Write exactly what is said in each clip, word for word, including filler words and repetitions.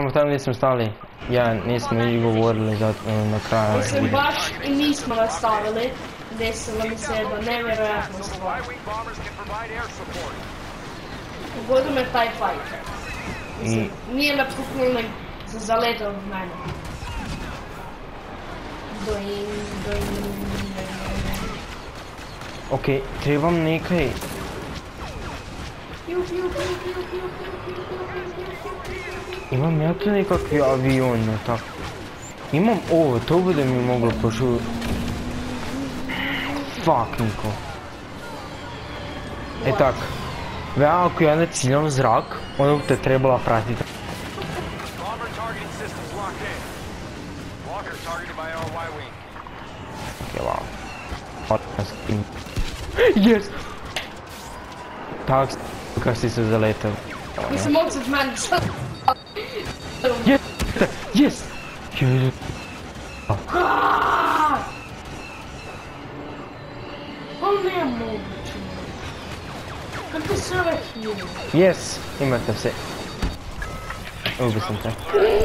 Idemo tamo gdje smo stali. Ja, nismo i govorili za, na kraju. Mislim, baš i nismo nastavili. Desilo mi se da nevjerojatno stvar. Pogodio me taj fight. Mislim, nije me puknuli za zaletao od mene. Doin, doin, Okej, trebam nekaj. Imam ja tu nekakvi avion, ne tako. Imam ovo, to bude mi moglo pošu... Fuck, Niko. E tak. Vea, ako ja ne ciljam zrak, onda bi te trebala pratiti. Okej, wow. Yes! Tak, kad si se zaletao. Mislim, mogu se od mene sad. Yes! Yes! Yes! On nije moguće. Kako se ove hile? Yes! Imate se. Ubi sam te.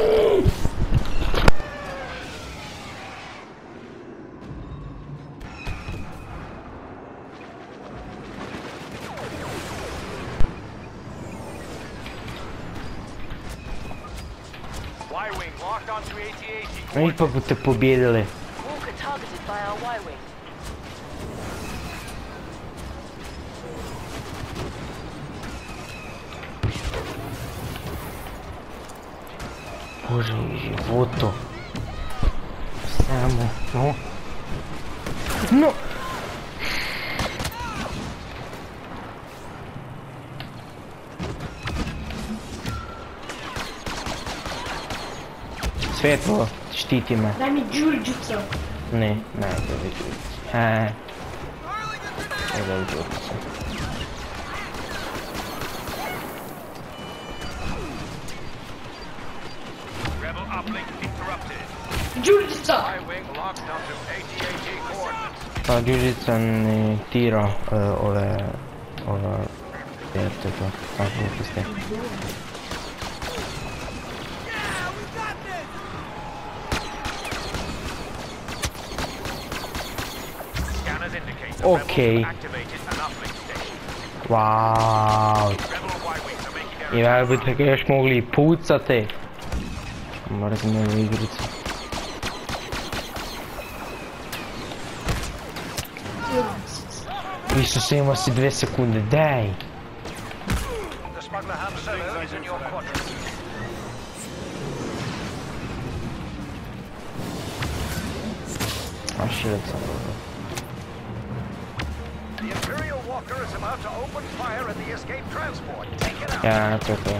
Ipak bu te pobjedili. Bože, životo. Samo, no. No! Svetlo, štiti me. Daj mi džurđicu. Ne, ne, da bi džurđicu. Heee. Ne da bi džurđicu. Džurđica! Pa džurđica ne tira ove... ove... Jete to, tako gluposti. Okej. Wow. I ja bi tako još mogli pucati. Mrzim ovu igricu. Isuse, ima si dve sekunde, daj. A šilet sam dobro. Ja, to je to.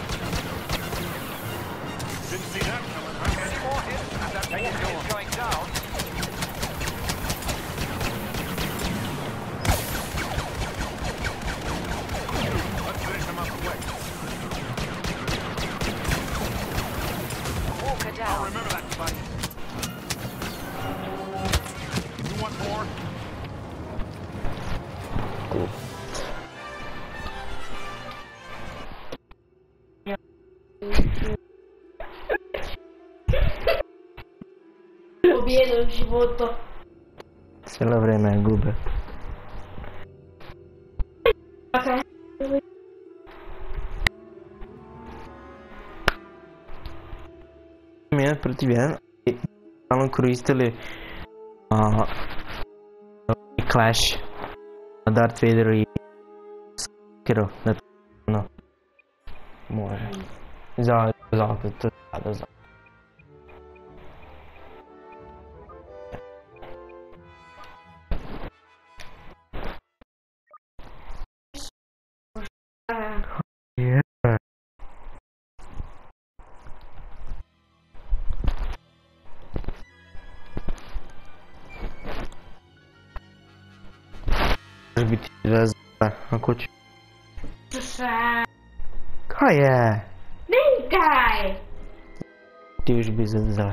Pobjedu u životu. Cijelo vrijeme gube. Okay. Jedan protiv jedan i stalno koristili uh, Clash, Darth Vader i Sekiro, da to ono može. Za, za, to je za. Može biti zvezda, ako će. Kaj je? Nekaj! Ti još bi zvezda.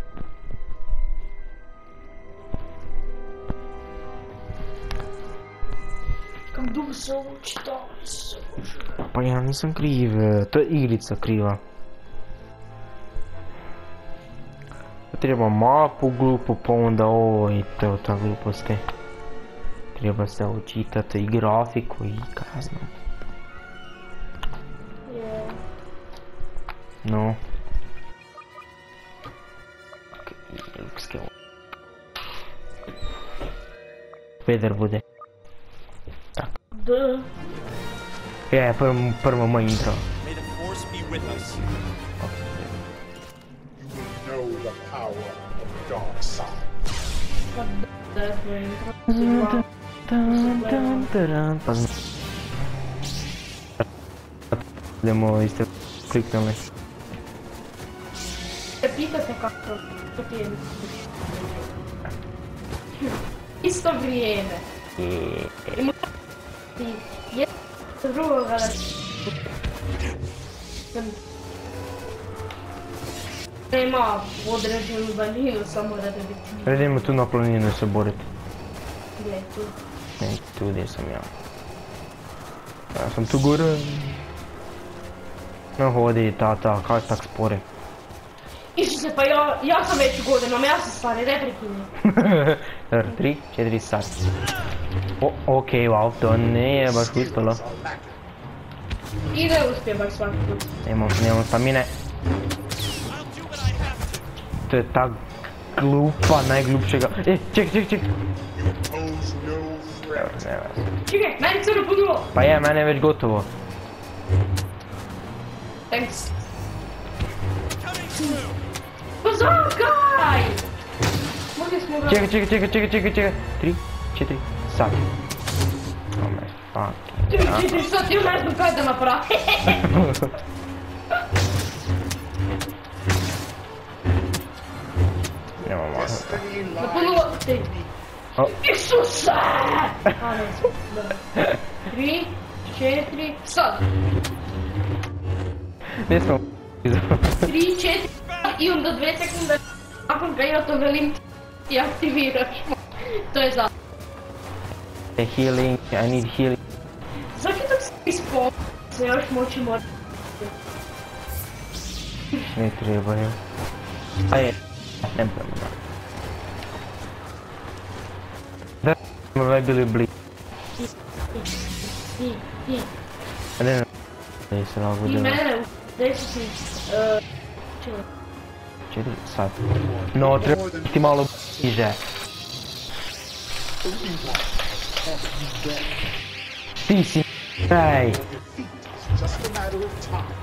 Kam dugo se ovo čitao, se Pa ja nisam kriv, to je igrica kriva. treba mapu glupu, pa onda ovo i to, ta gluposti. Treba se učitati i grafiku i kazno. Je. No. Ljudske ovo. Peder bude. D. Je, prvo, prvo moj intro. May the force be with us. You will know the power of the dark side. Pa D je tvoj intro. Tan, tan, taran, pa znam. Idemo isto kliknuli. Se pitate kako to ti je. Isto vrijeme. I... I ti je drugoga da nema određenu daljinu, samo radi biti. Idemo tu na planinu se boriti. Gdje je tu? Ne, tu gdje sam ja. Ja sam tu gore. No hodi tata, kaj tak spore? Isuse, pa ja, ja sam već godinama, ja sam stari, ne prekini. Dobro, tri, četiri, sad. O, okej, wow, to ne je baš uspjelo. I ne uspije baš svaki put. Nemam, nemam stamine. To je tak glupa, najglupšega. E, ček, ček, ček. Pose no threat. Nema se. Čekaj, meni crno punilo! Pa je, mene je već gotovo. Thanks. Pa zakaj? Mogli smo ga... Čekaj, čekaj, čekaj, čekaj, čekaj, čekaj. Tri, četiri, sad. Oh my fuck. Čekaj, čekaj, sad ti ne znam kaj da napravi. Nema malo. Destiny lies Napunilo ti. O, Isuse! A ne znam, dobro. Tri, četiri, sad. gdje smo? Tri, četiri, i onda dve sekunde. Nakon ga ja to velim ti aktiviraš. To je za... Healing, I need healing. Svaki dok se ispom, se još moći morati. Ne treba, je. A je, ne pojma da. Da smo ovaj bili bli. Ti, ti. A ne, ne, ne se I nagudilo. mene u deseti... Uh, čelo. Četiri, sad. No, treba ti malo bliže. Ti si taj. It's just a matter of time.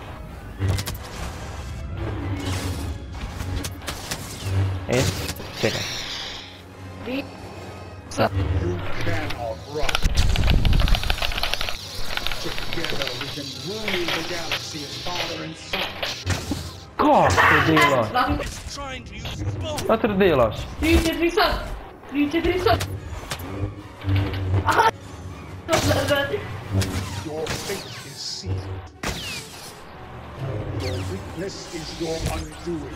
E, čekaj. Tri, sad. You cannot run. Together we can rule the galaxy as father and son. Kako to delaš? Znam. Trying to use both. Šta to delaš? Tri, četiri, sad. Tri, četiri, sad. Aha! Your fate is sealed. Your weakness is your undoing.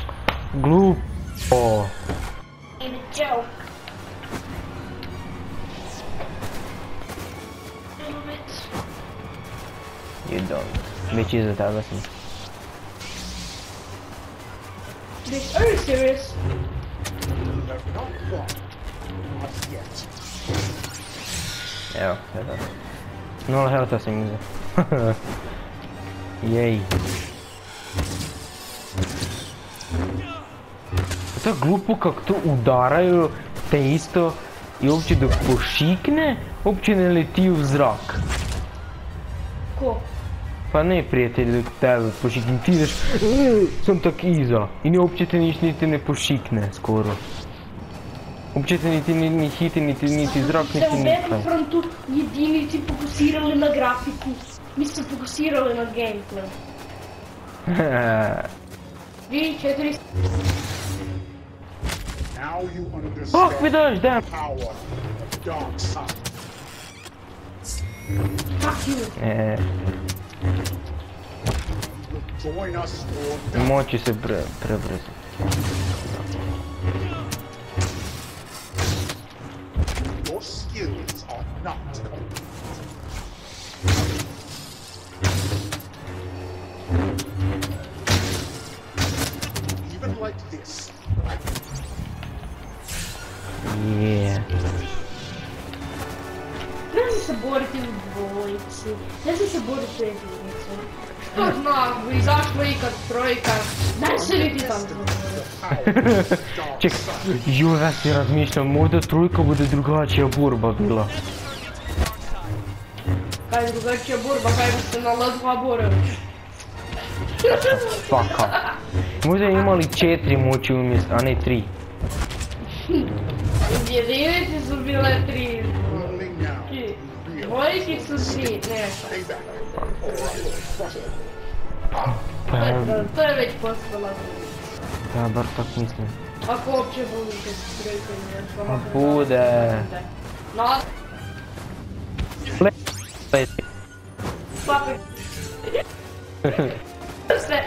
Glupo. In a joke. You don't. Već iza tebe sam. Bitch, are you serious? You have not won. Not yet. Evo, evo. Nula helta sam iza. Jej. To je glupo kako to udaraju te isto i uopće dok pošikne, uopće ne leti u zrak. Ko? Pa ne prijatelj dok tebe pošikne, ti ideš "E, sam tak iza i ne uopće te niš niti ne pošikne skoro. Uopće te niti ni, ni hiti, niti, niti zrak, Se niti u ništa. Battlefrontu jedinici fokusirali na grafiku. Mi smo fokusirali na gameplay. Tri, četiri... Now you Fuck, mi understand daš, damn! the power of the dark side. Fuck you. E, Join us or die. moći se pre, prebrzo. Your skills are not complete. Even like like this. Je. Ne znam se boriti u dvojici, ne znam se boriti u jedinici. Što zna, izašlo ikad trojka, ne se niti tam zbori. Ček, jo, ja si razmišljam, možda trojka bude drugačija borba bila. Kaj je drugačija borba, kaj bi se na L dva borili? Faka. Možda imali četiri moći umjesto, a ne tri. Jedinici su bile tri. Only now. Dvojki su tri, nešto. Stay back. Alright, Pa ja, To je već postala. ja bar tak mislim. Ako uopće budete trojke nešto. Pa bude. Na, Leti. papi. Sve.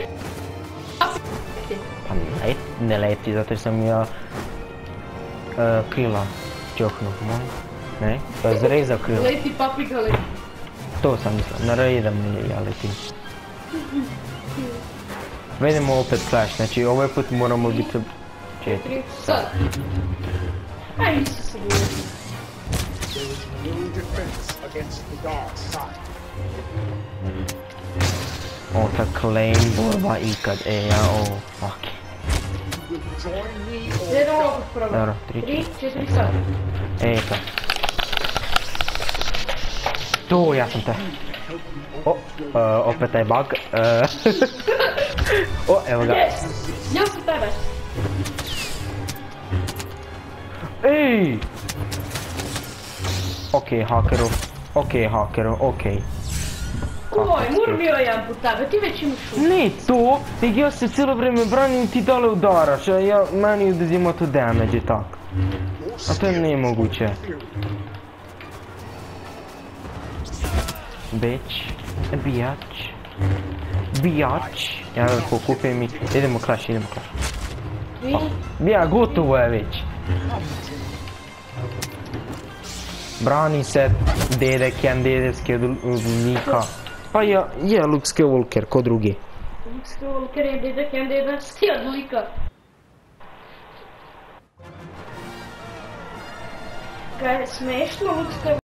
Pa ne, ne leti, zato sam ja e, krila čoknu, no? Ne? To je zreza krila. Leti paprika leti. To sam mislio, na redam mi ja letim. Vedemo opet Clash, znači ovaj put moramo biti četiri. Tri, sad. Aj, nisu se bili. there is no defense against the dark side. O, ta claim borba ikad, e, ja, o, fuck. You will join me or Idemo opet probati. Dobro, tri, Tri, četiri, sad. E, to. To, ja sam te. O, e, opet taj bug. E, o, evo ga. Yes! Ja sam tebe. Ej! Okej, hakeru. Okej, hakeru, okej. Oj, mur bio jedan put tebe, ti već imaš šut. Ne to, nego ja se cijelo vrijeme branim, ti dale udaraš, a ja meni oduzima to damage i tak. A to je nemoguće. Bitch, bijač, bijač. Ja pokupim i idemo Clash, idemo Clash. Tri, Ja, gotovo je već. Brani se dedek, jedan dedeski od Nika. Pa ja, je Luke Skywalker, ko drugi. Skywalker je dedek, jedan dedeski od lika. Kaj je smešno, Luke Skywalker